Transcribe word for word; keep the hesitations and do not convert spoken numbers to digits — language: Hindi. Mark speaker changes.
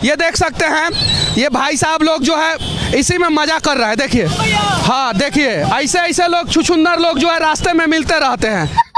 Speaker 1: ये देख सकते हैं, ये भाई साहब लोग जो है इसी में मजा कर रहे हैं। देखिए, हाँ देखिए, ऐसे ऐसे लोग छुछुंदर लोग जो है रास्ते में मिलते रहते हैं।